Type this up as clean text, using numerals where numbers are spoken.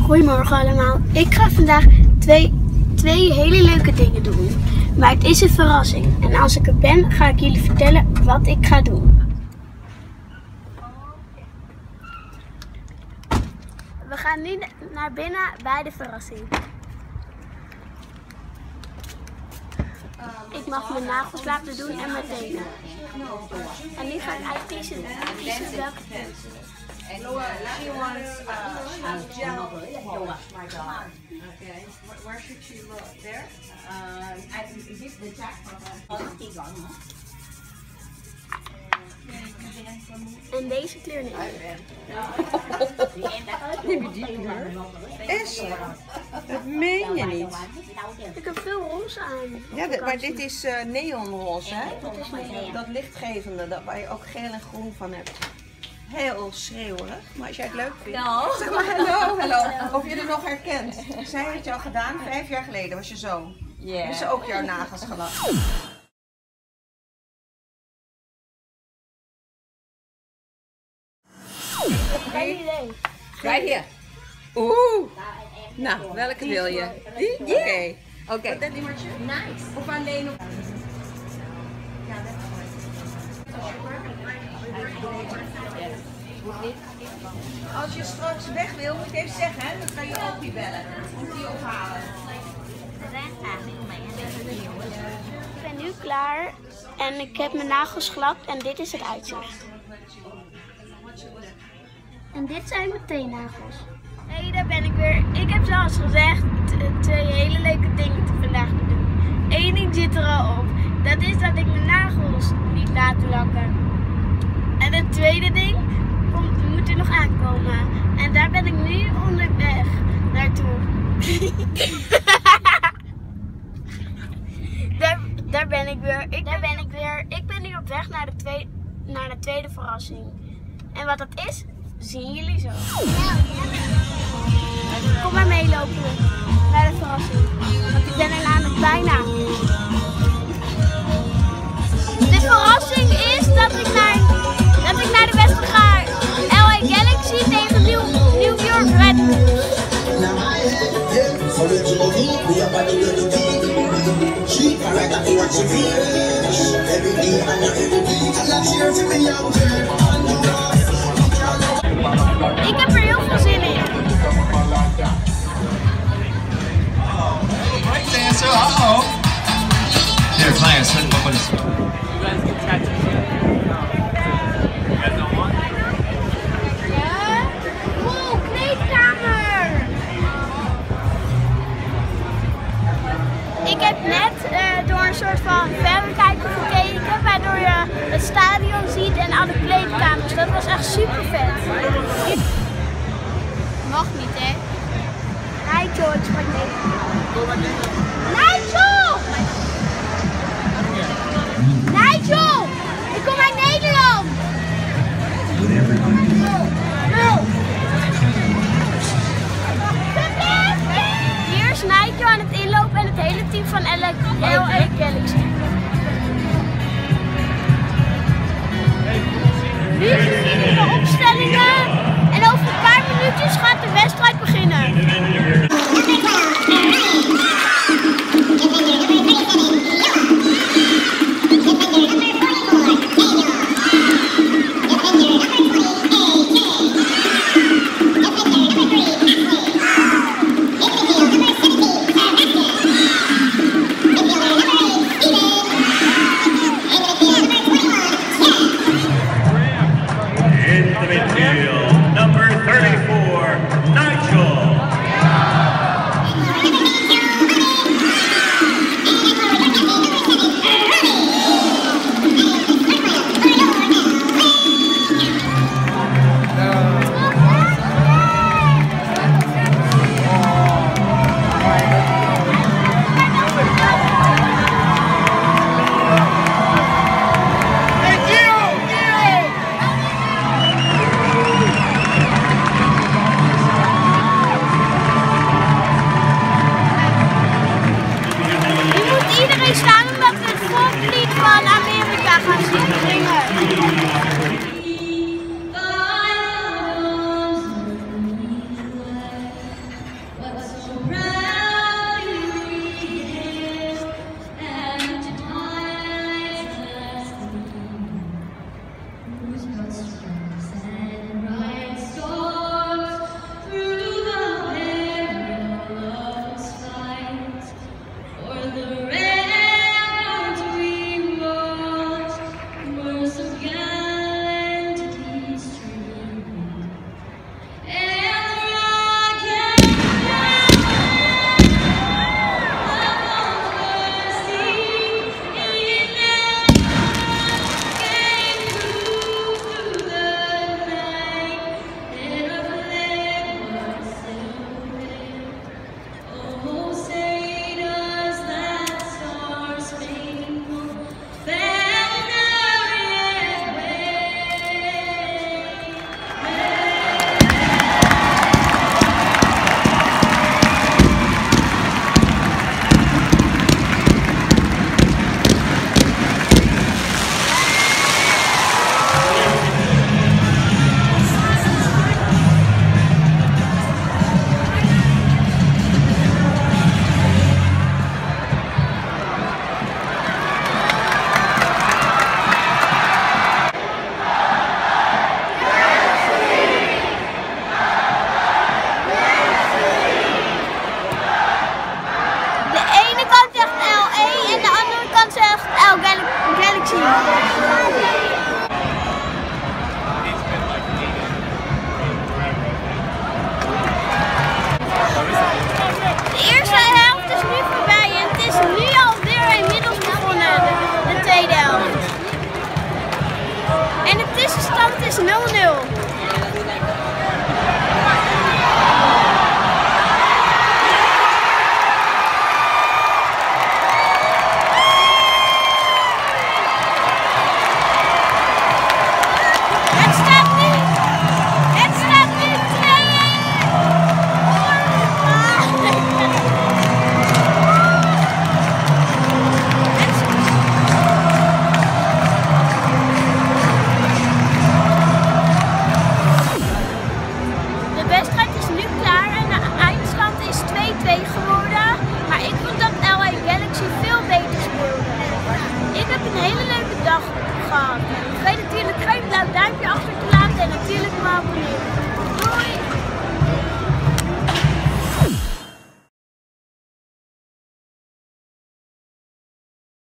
Goedemorgen allemaal. Ik ga vandaag twee hele leuke dingen doen. Maar het is een verrassing. En als ik er ben, ga ik jullie vertellen wat ik ga doen. We gaan nu naar binnen bij de verrassing. Ik mag mijn nagels laten doen en mijn tenen. En nu ga ik uitkiezen welke tenen. Laura, she wants gel. Okay. Where should she look? There? Is this the jack? En deze kleur niet. Neem je die kleur? Is dat meen je niet? Ik heb veel roze aan. Ja, maar dit is neonroze, hè? Dat is niet. Dat lichtgevende, waar je ook geel en groen van hebt. Heel schreeuwerig, maar als jij het leuk vindt, zeg maar hallo. Of je er nog herkent. Zij heeft jou gedaan 5 jaar geleden, was je zoon. Ja. Dus ook jouw nagels gelachen. Geen idee. Right here. Oeh. Nou, welke wil je? Die? Oké. Dat nummertje? Nice. Of alleen op... Als je straks weg wil, moet je even zeggen, hè? Dan kan je Opie bellen. Moet die ophalen. Ik ben nu klaar en ik heb mijn nagels gelapt en dit is het uitzicht. En dit zijn mijn teennagels. Hé, daar ben ik weer. Ik heb zoals gezegd 2 hele leuke dingen vandaag te doen. 1 ding zit er al op. Dat is dat ik mijn nagels niet laat lakken. En het tweede ding moet er nog aankomen. En daar ben ik nu onderweg naartoe. Daar ben ik weer. Ik ben nu op weg naar de tweede verrassing. En wat dat is, zien jullie zo. Kom maar meelopen naar de verrassing. Want ik ben er namelijk bijna. De verrassing is dat ik naar de wedstrijd ga. LA Galaxy tegen New York Red Bulls. Ik heb er heel veel zin in. Here, clients, certain companies. Wow, kleedkamer! Ik heb net door een soort van verrekijker gekeken, waardoor je het stadion ziet en alle kleedkamers. Dat was echt super vet. Mag niet, hè? Nigel, ik spreek Nederlands. Nigel! Nigel! Ik kom uit Nederland! Hier is Nigel aan het inlopen en het hele team van LA Galaxy. Nu zien de opstellingen en over een paar minuutjes gaat de wedstrijd beginnen. is 0-0. Geworden, maar ik vond dat LA Galaxy veel beter speelde. Ik heb een hele leuke dag gehad. Vergeet natuurlijk geen blauw duimpje achter te laten en natuurlijk me abonneren.